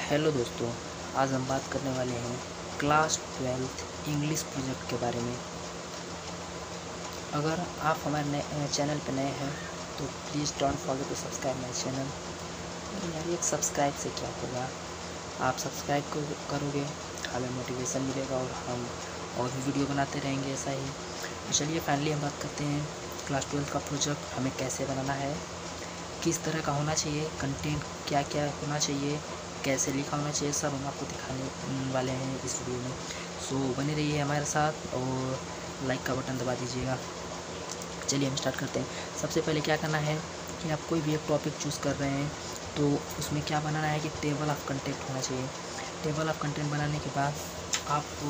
Hello दोस्तों, आज हम बात करने वाले हैं क्लास 12th इंग्लिश प्रोजेक्ट के बारे में। अगर आप हमारे नए चैनल पर नए हैं तो please don't forget to subscribe my channel. यार एक सब्सक्राइब से क्या होगा, आप सब्सक्राइब करोगे, हमें मोटिवेशन मिलेगा और हम और भी वीडियो बनाते रहेंगे ऐसा ही। तो चलिए फाइनली हम बात करते हैं क्लास 12th का प्रोजेक्ट हमें कैसे बनाना है, किस तरह का होना चाहिए, कंटेंट क्या क्या होना चाहिए, कैसे लिखा होना चाहिए, सब हम आपको दिखाने वाले हैं इस वीडियो में। सो बने रहिए हमारे साथ और लाइक का बटन दबा दीजिएगा। चलिए हम स्टार्ट करते हैं। सबसे पहले क्या करना है कि आप कोई भी एक टॉपिक चूज़ कर रहे हैं तो उसमें क्या बनाना है कि टेबल ऑफ कंटेंट होना चाहिए। टेबल ऑफ कंटेंट बनाने के बाद आपको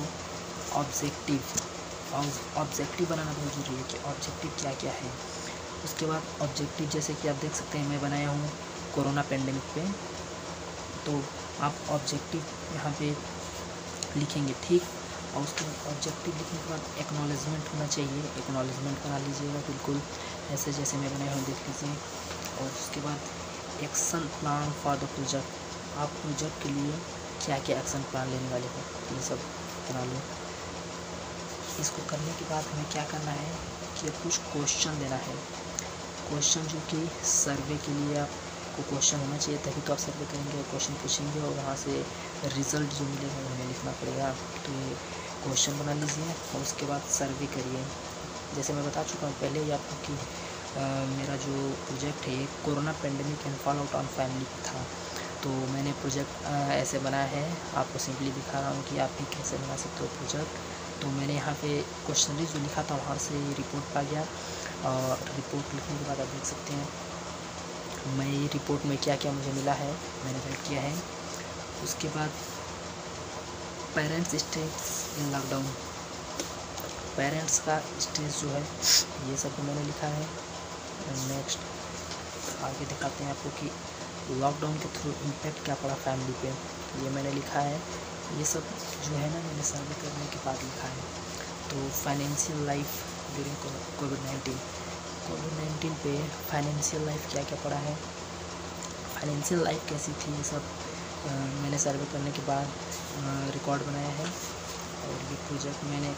ऑब्जेक्टिव बनाना बहुत ज़रूरी है कि ऑब्जेक्टिव क्या क्या है। उसके बाद ऑब्जेक्टिव जैसे कि आप देख सकते हैं मैं बनाया हूँ कोरोना पेंडेमिक पे, तो आप ऑब्जेक्टिव यहाँ पे लिखेंगे, ठीक। और उसके बाद ऑब्जेक्टिव लिखने के बाद एक्नॉलेजमेंट होना चाहिए, एक्नॉलेजमेंट बना लीजिएगा बिल्कुल ऐसे जैसे मैं बनाया हूँ, देख लीजिए। और उसके बाद action plan for the project, आप प्रोजेक्ट के लिए क्या क्या एक्शन प्लान लेने वाले हो ये सब बना लो। इसको करने के बाद हमें क्या करना है कि कुछ क्वेश्चन देना है, क्वेश्चन जो कि सर्वे के लिए आपको क्वेश्चन होना चाहिए, तभी तो आप सर्वे करेंगे, क्वेश्चन पूछेंगे और वहाँ से रिज़ल्ट जो मिलेगा वो हमें लिखना पड़ेगा। तो ये क्वेश्चन बना लीजिए और उसके बाद सर्वे करिए। जैसे मैं बता चुका हूँ पहले ही आपको कि मेरा जो प्रोजेक्ट है corona pandemic and fall out on family था, तो मैंने प्रोजेक्ट ऐसे बनाया है। आपको सिंपली दिखा रहा हूँ कि आप भी कैसे बना सकते हो प्रोजेक्ट। तो मैंने यहाँ पे क्वेश्चन जो लिखा था वहाँ से रिपोर्ट पा गया, और रिपोर्ट लिखने के बाद आप देख सकते हैं मैं ये रिपोर्ट में क्या क्या मुझे मिला है मैंने राइट किया है। उसके बाद parents stress in lockdown, parents का स्ट्रेस जो है ये सब मैंने लिखा है। नेक्स्ट आगे दिखाते हैं आपको कि लॉकडाउन के थ्रू इम्पैक्ट क्या पड़ा फैमिली पे, ये मैंने लिखा है। ये सब जो है ना मैंने सर्वे करने के बाद लिखा है। तो फाइनेंशियल लाइफ ड्यूरिंग कोविड-19 पे फाइनेंशियल लाइफ क्या क्या पड़ा है, फाइनेंशियल लाइफ कैसी थी, ये सब मैंने सर्वे करने के बाद रिकॉर्ड बनाया है। और ये प्रोजेक्ट मैंने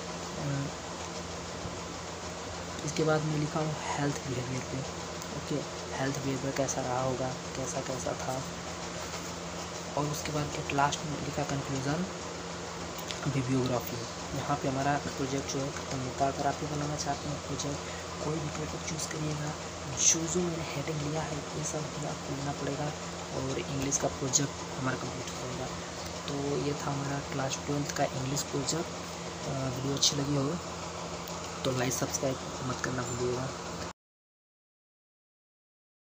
इसके बाद मैं लिखा हूँ हेल्थ बिहेवियर पे। ओके, हेल्थ बिहेवियर कैसा रहा होगा, कैसा कैसा था। और उसके बाद के लास्ट में लिखा कंक्लूज़न बिब्लियोग्राफी। यहाँ पे हमारा प्रोजेक्ट जो है खत्म होता है। अगर आप भी बनाना चाहते हैं प्रोजेक्ट, कोई भी टॉपिक चूज़ करिएगा, जो मैंने हेडिंग लिया है ये सब भी आपको लेना पड़ेगा और इंग्लिश का प्रोजेक्ट हमारा कंप्लीट हो जाएगा। तो ये था हमारा क्लास 12th का इंग्लिश प्रोजेक्ट। वीडियो अच्छी लगी हो तो लाइक सब्सक्राइब मत करना भूलिएगा।